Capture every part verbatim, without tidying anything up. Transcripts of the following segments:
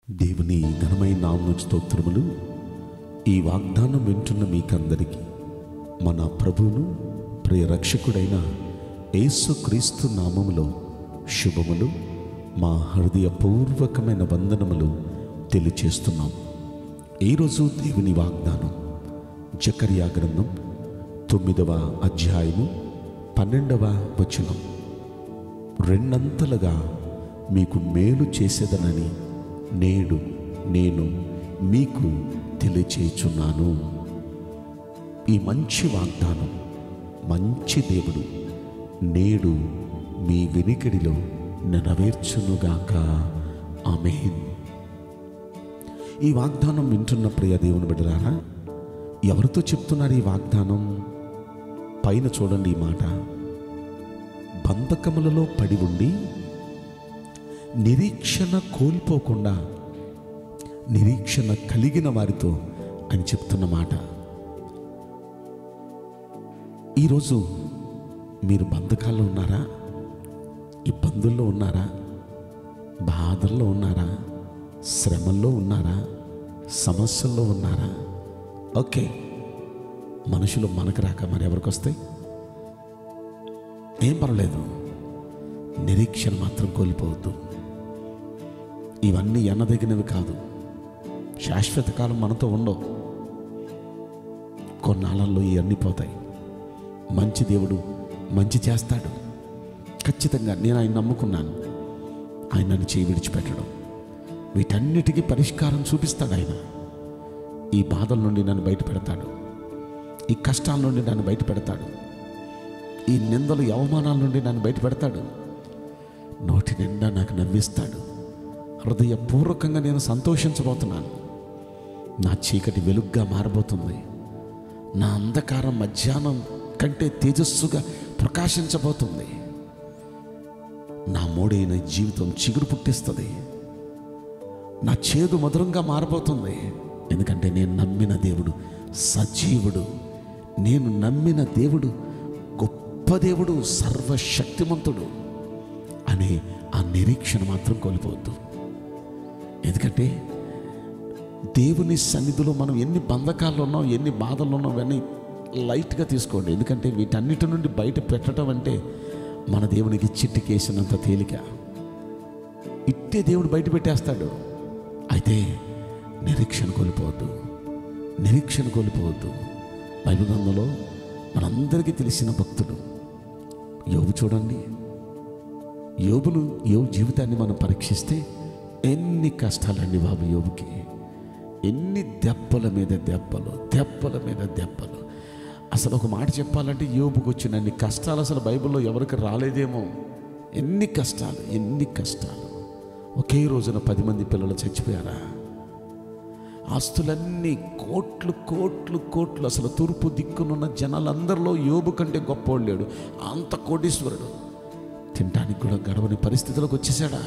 దేవుని ఘనమైన నామమునకు స్తోత్రములు. ఈ వాగ్దానం వింటున్న మీకందరికీ మన ప్రభువును ప్రియ రక్షకుడైన యేసుక్రీస్తు నామములో శుభములు, మా హృదయపూర్వకమైన వందనములు తెలియచేస్తున్నాం. ఈరోజు దేవుని వాగ్దానం జకర్యా గ్రంథం తొమ్మిదవ అధ్యాయము పన్నెండవ వచనం. రెండంతలుగా మీకు మేలు చేసేదనని నేడు నేను మీకు తెలియచేయుచున్నాను. ఈ మంచి వాగ్దానం మంచి దేవుడు నేడు మీ వినికిడిలో నెరవేర్చునుగాక. ఆమేన్. ఈ వాగ్దానం వింటున్న ప్రియ దేవుని బిడ్డలారా, ఎవరితో చెప్తున్నారు ఈ వాగ్దానం? పైన చూడండి ఈ మాట. బంధకములలో పడి ఉండి నిరీక్షణ కోల్పోకుండా నిరీక్షణ కలిగిన వారితో అని చెప్తున్న మాట. ఈరోజు మీరు బంధకాల్లో ఉన్నారా? ఇబ్బందుల్లో ఉన్నారా? బాధల్లో ఉన్నారా? శ్రమల్లో ఉన్నారా? సమస్యల్లో ఉన్నారా? ఓకే, మనుషులు మనకు రాక మరి ఎవరికి వస్తాయి? ఏం పర్వాలేదు, నిరీక్షణ మాత్రం కోల్పోవద్దు. ఇవన్నీ ఎన్నదగినవి కాదు, శాశ్వత కాలం మనతో ఉండవు. కొన్నాళ్ళల్లో ఇవన్నీ పోతాయి. మంచి దేవుడు మంచి చేస్తాడు ఖచ్చితంగా. నేను ఆయన నమ్ముకున్నాను. ఆయన నన్ను చేయి విడిచిపెట్టడం, వీటన్నిటికీ పరిష్కారం చూపిస్తాడు ఆయన. ఈ బాధల నుండి నన్ను బయట పెడతాడు, ఈ కష్టాల నుండి నన్ను బయట పెడతాడు, ఈ నిందలు అవమానాల నుండి నన్ను బయట పెడతాడు. నోటి నిండా నాకు నవ్విస్తాడు. హృదయపూర్వకంగా నేను సంతోషించబోతున్నాను. నా చీకటి వెలుగ్గా మారబోతుంది. నా అంధకారం మధ్యాహ్నం కంటే తేజస్సుగా ప్రకాశించబోతుంది. నా మోడైన జీవితం చిగురు పుట్టిస్తుంది. నా చేదు మధురంగా మారబోతుంది. ఎందుకంటే నేను నమ్మిన దేవుడు సజీవుడు. నేను నమ్మిన దేవుడు గొప్ప దేవుడు, సర్వశక్తిమంతుడు అనే ఆ నిరీక్షణ మాత్రం కోల్పోవద్దు. ఎందుకంటే దేవుని సన్నిధిలో మనం ఎన్ని బంధకాల్లో ఉన్నాం, ఎన్ని బాధల్లో ఉన్నాం, అవన్నీ లైట్గా తీసుకోండి. ఎందుకంటే వీటన్నిటి నుండి బయట పెట్టడం అంటే మన దేవునికి చిట్టికేసినంత తేలిక. ఇట్టే దేవుడు బయట పెట్టేస్తాడు. అయితే నిరీక్షణ కోల్పోవద్దు, నిరీక్షణ కోల్పోవద్దు. బైబిల్ గ్రంథంలో మనందరికీ తెలిసిన భక్తుడు యోబు. చూడండి, యోబును యోబు జీవితాన్ని మనం పరీక్షిస్తే ఎన్ని కష్టాలండి బాబు యోబుకి. ఎన్ని దెబ్బల మీద దెబ్బలు, దెబ్బల మీద దెబ్బలు. అసలు ఒక మాట చెప్పాలంటే యోబుకు వచ్చినన్ని కష్టాలు అసలు బైబిల్లో ఎవరికి రాలేదేమో. ఎన్ని కష్టాలు, ఎన్ని కష్టాలు. ఒకే రోజున పది మంది పిల్లలు చచ్చిపోయారా? ఆస్తులన్నీ కోట్లు కోట్లు కోట్లు. అసలు తూర్పు దిక్కునున్న జనాలందరిలో యోబు కంటే గొప్పవాడు లేడు. అంత కోటీశ్వరుడు. తినడానికి కూడా గడవని పరిస్థితులకు వచ్చేసాడా?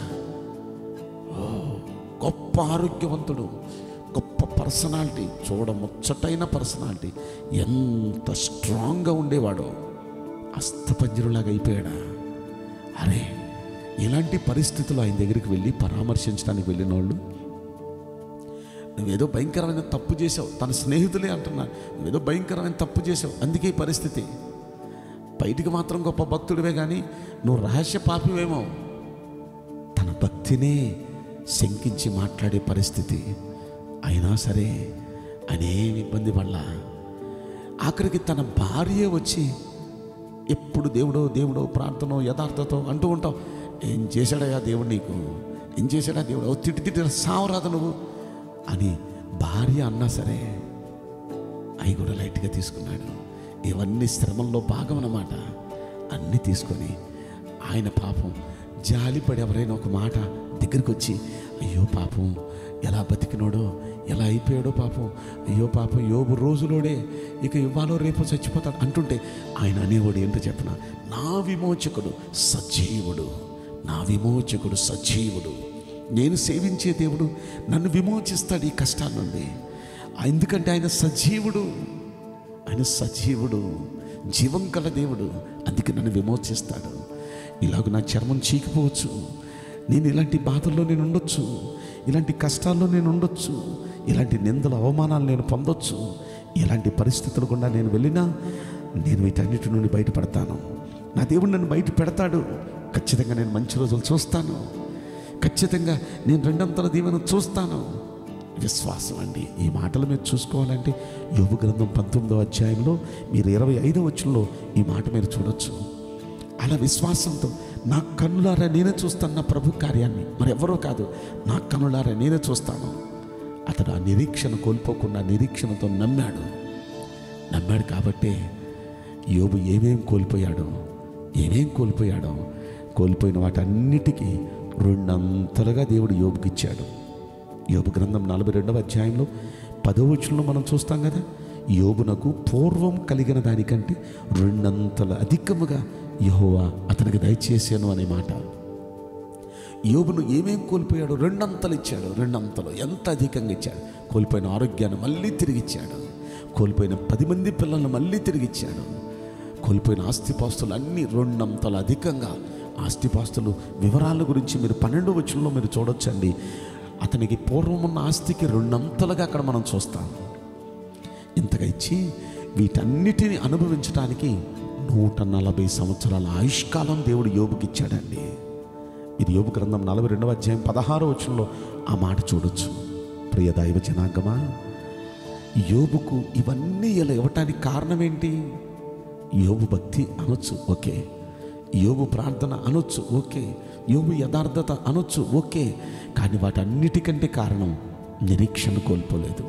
ఓ, గొప్ప ఆరోగ్యవంతుడు, గొప్ప పర్సనాలిటీ, చూడముచ్చటైన పర్సనాలిటీ. ఎంత స్ట్రాంగ్గా ఉండేవాడో అస్థపంజరులాగా అయిపోయాడా? అరే, ఇలాంటి పరిస్థితులు ఆయన దగ్గరికి వెళ్ళి పరామర్శించడానికి వెళ్ళిన వాళ్ళు, నువ్వేదో భయంకరమైన తప్పు చేసావు. తన స్నేహితులే అంటున్నారు, నువ్వేదో భయంకరమైన తప్పు చేసావు, అందుకే ఈ పరిస్థితి. బయటికి మాత్రం గొప్ప భక్తుడివే కానీ నువ్వు రహస్య పాపివేమో. తన భక్తినే శంకించి మాట్లాడే పరిస్థితి. అయినా సరే అనేక ఇబ్బంది పడ్డ. ఆఖరికి తన భార్య వచ్చి ఎప్పుడు దేవుడో దేవుడో ప్రార్థనో యథార్థతో అంటూ ఉంటావు. ఏం చేశాడయా దేవుడు నీకు? ఏం చేశాడా దేవుడు? తిట్టి తిట్టి సావరాదు నువ్వు అని భార్య అన్నా సరే అవి కూడా లైట్గా తీసుకున్నాడు. ఇవన్నీ శ్రమంలో భాగం అన్నమాట. అన్నీ తీసుకొని ఆయన పాపం జాలిపడి ఎవరైనా ఒక మాట దగ్గరికి వచ్చి, అయ్యో పాపం ఎలా బతికినాడో, ఎలా అయిపోయాడో పాపం, అయ్యో పాపం యోబు రోజులోడే, ఇక ఇవ్వాలో రేపు చచ్చిపోతాడు అంటుంటే ఆయన అనేవాడు ఏంటో చెప్పిన, నా విమోచకుడు సజీవుడు, నా విమోచకుడు సజీవుడు. నేను సేవించే దేవుడు నన్ను విమోచిస్తాడు ఈ కష్టాల నుండి. ఎందుకంటే ఆయన సజీవుడు, ఆయన సజీవుడు, జీవం గల దేవుడు. అందుకే నన్ను విమోచిస్తాడు. ఇలాగ నా చర్మం చీకిపోవచ్చు, నేను ఇలాంటి బాధల్లో నేను ఉండొచ్చు, ఇలాంటి కష్టాల్లో నేను ఉండొచ్చు, ఇలాంటి నిందల అవమానాలు నేను పొందొచ్చు, ఇలాంటి పరిస్థితులు గుండా నేను వెళ్ళినా నేను వీటన్నిటి నుండి బయటపడతాను. నా దేవుడు నన్ను బయట పెడతాడు. ఖచ్చితంగా నేను మంచి రోజులు చూస్తాను. ఖచ్చితంగా నేను రెండంతల దీవెన చూస్తాను. విశ్వాసం అండి. ఈ మాటలు మీరు చూసుకోవాలంటే యోబు గ్రంథం పంతొమ్మిదో అధ్యాయంలో మీరు ఇరవై ఐదో వచనంలో ఈ మాట మీరు చూడొచ్చు. అలా విశ్వాసంతో నా కన్నులారా నేనే చూస్తాను నా ప్రభు కార్యాన్ని, మరి ఎవరో కాదు, నా కన్నులారా నేనే చూస్తాను. అతడు ఆ నిరీక్షణ కోల్పోకుండా నిరీక్షణతో నమ్మాడు. నమ్మాడు కాబట్టే యోబు ఏమేం కోల్పోయాడో ఏమేం కోల్పోయాడో కోల్పోయిన వాటన్నిటికీ రెండంతలుగా దేవుడు యోబుకి ఇచ్చాడు. యోబు గ్రంథం నలభై రెండవ అధ్యాయంలో పదో వచనంలో మనం చూస్తాం కదా, యోబునకు పూర్వం కలిగిన దానికంటే రెండంతల అధికముగా యెహోవా అతనికి దయచేసాను అనే మాట. యోబును ఏమేం కోల్పోయాడు? రెండంతలు ఇచ్చాడు. రెండంతలు ఎంత అధికంగా ఇచ్చాడు? కోల్పోయిన ఆరోగ్యాన్ని మళ్ళీ తిరిగి ఇచ్చాడు. కోల్పోయిన పది మంది పిల్లలను మళ్ళీ తిరిగి ఇచ్చాడు. కోల్పోయిన ఆస్తిపాస్తులు అన్నీ రెండంతలు అధికంగా. ఆస్తిపాస్తులు వివరాల గురించి మీరు పన్నెండు వచనంలో మీరు చూడొచ్చండి. అతనికి పూర్వం ఉన్న ఆస్తికి రెండంతలుగా అక్కడ మనం చూస్తాం. ఇంతగా ఇచ్చి వీటన్నిటిని అనుభవించడానికి నూట నలభై సంవత్సరాల ఆయుష్కాలం దేవుడు యోబుకి ఇచ్చాడండి. ఇది యోబు గ్రంథం నలభై రెండవ అధ్యాయం పదహారో వచనంలో ఆ మాట చూడొచ్చు. ప్రియ దైవ జనాంగమా, యోబుకు ఇవన్నీ ఇలా ఇవ్వటానికి కారణం ఏంటి? యోబు భక్తి అనొచ్చు, ఓకే. యోబు ప్రార్థన అనొచ్చు, ఓకే. యోబు యథార్థత అనొచ్చు, ఓకే. కానీ వాటన్నిటికంటే కారణం నిరీక్షణ కోల్పోలేదు.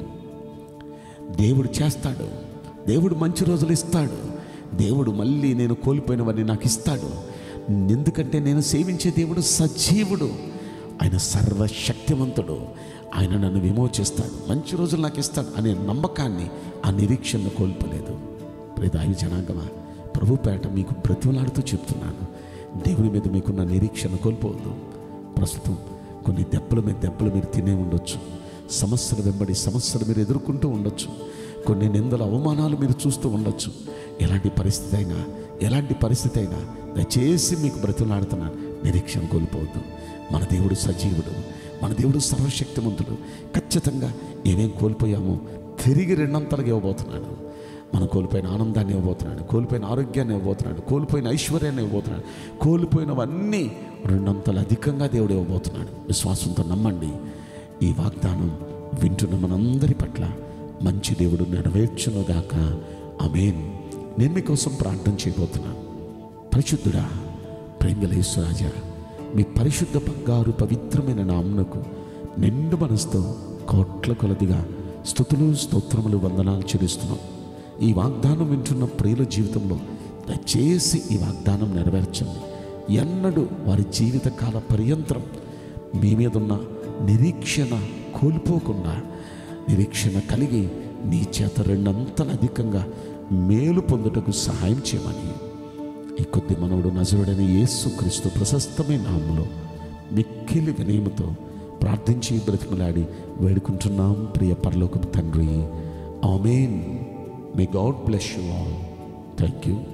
దేవుడు చేస్తాడు, దేవుడు మంచి రోజులు ఇస్తాడు, దేవుడు మళ్ళీ నేను కోల్పోయినవన్నీ నాకు ఇస్తాడు. ఎందుకంటే నేను సేవించే దేవుడు సజీవుడు, ఆయన సర్వశక్తివంతుడు, ఆయన నన్ను విమోచిస్తాడు, మంచి రోజులు నాకు ఇస్తాడు అనే నమ్మకాన్ని, ఆ నిరీక్షణను కోల్పోలేదు. ప్రియదాయి జనాంగమా, ప్రభు పేట మీకు బ్రతిమలాడుతూ చెప్తున్నాను, దేవుని మీద మీకున్న నిరీక్షణ కోల్పోవద్దు. ప్రస్తుతం కొన్ని దెబ్బల మీద దెబ్బలు మీరు తినే ఉండొచ్చు, సమస్యలు వెంబడి సమస్యలు మీరు ఎదుర్కొంటూ ఉండొచ్చు, కొన్ని నిందల అవమానాలు మీరు చూస్తూ ఉండొచ్చు. ఎలాంటి పరిస్థితి అయినా ఎలాంటి పరిస్థితి అయినా దయచేసి మీకు బ్రతిమలాడుతున్నాను, నిరీక్షణ కోల్పోవద్దు. మన దేవుడు సజీవుడు, మన దేవుడు సర్వశక్తిమంతుడు. ఖచ్చితంగా ఏమేం కోల్పోయామో తిరిగి రెండంతలుగా ఇవ్వబోతున్నాడు. మనం కోల్పోయిన ఆనందాన్ని ఇవ్వబోతున్నాడు, కోల్పోయిన ఆరోగ్యాన్ని ఇవ్వబోతున్నాడు, కోల్పోయిన ఐశ్వర్యాన్ని ఇవ్వబోతున్నాడు, కోల్పోయినవన్నీ రెండంతలు అధికంగా దేవుడు ఇవ్వబోతున్నాడు. విశ్వాసంతో నమ్మండి. ఈ వాగ్దానం వింటున్న మనందరి పట్ల మంచి దేవుడు నెరవేర్చునుగాక. ఆమేన్. నేను మీకోసం ప్రార్థన చేయబోతున్నాను. పరిశుద్ధుడా, ప్రేమగల యేసురాజా, మీ పరిశుద్ధ బంగారు పవిత్రమైన నామమునకు నిండు మనసుతో కోట్ల కొలదిగా స్తుతులు స్తోత్రములు వందనాలు చెల్లిస్తున్నాం. ఈ వాగ్దానం వింటున్న ప్రియుల జీవితంలో దయచేసి ఈ వాగ్దానం నెరవేర్చండి. ఎన్నడూ వారి జీవితకాల పర్యంతరం మీ మీద ఉన్న నిరీక్షణ కోల్పోకుండా నిరీక్షణ కలిగి నీ చేత రెండంతల అధికంగా మేలు పొందుటకు సహాయం చేయమని ఈ కొద్ది మనవుడు నజరుడైన యేసుక్రీస్తు ప్రశస్తమైన నామములో మిక్కిలి వినయముతో ప్రార్థించి బ్రతిమలాడి వేడుకుంటున్నాం ప్రియ పరలోకపు తండ్రి. ఆమేన్. May God bless you all. Thank you.